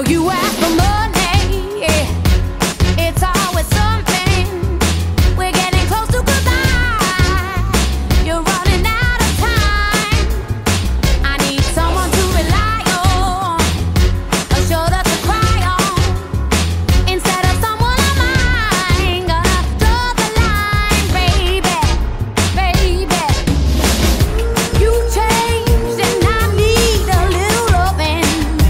you ask for money, it's always something. We're getting close to goodbye. You're running out of time. I need someone to rely on, a shoulder to cry on, instead of someone of mine. Gonna draw the line, baby, baby. You changed and I need a little loving.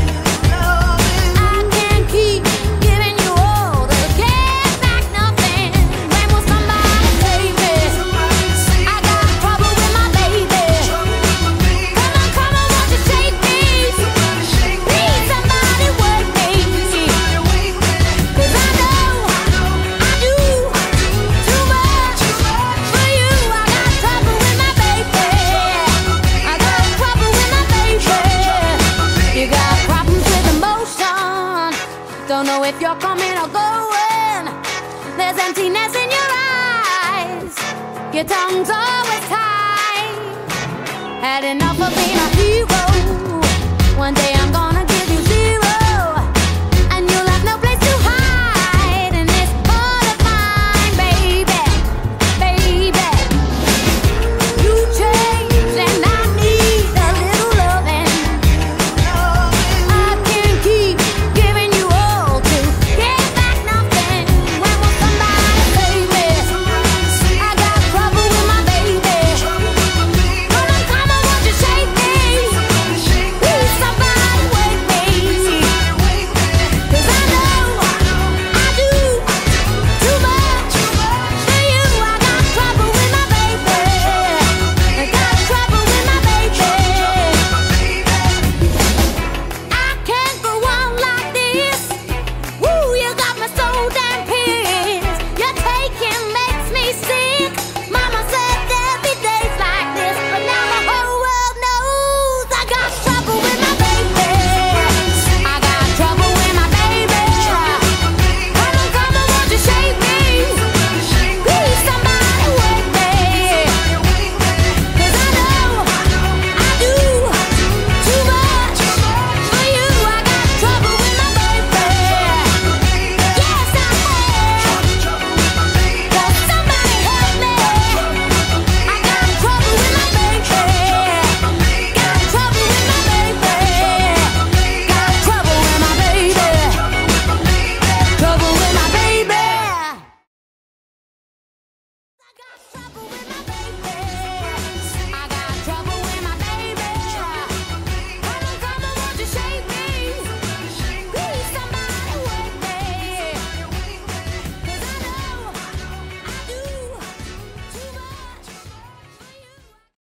I can't keep giving you all to get back nothing. When will somebody save me? I got trouble with my baby. Come on, won't you shake me? Please, somebody wake me. 'Cause I know I do too much for you. I got trouble with my baby. I got trouble with my baby. You got problems with emotion. Don't know if you're coming or going. There's emptiness in your eyes. Your tongue's always tied. Had enough of being a hero. One day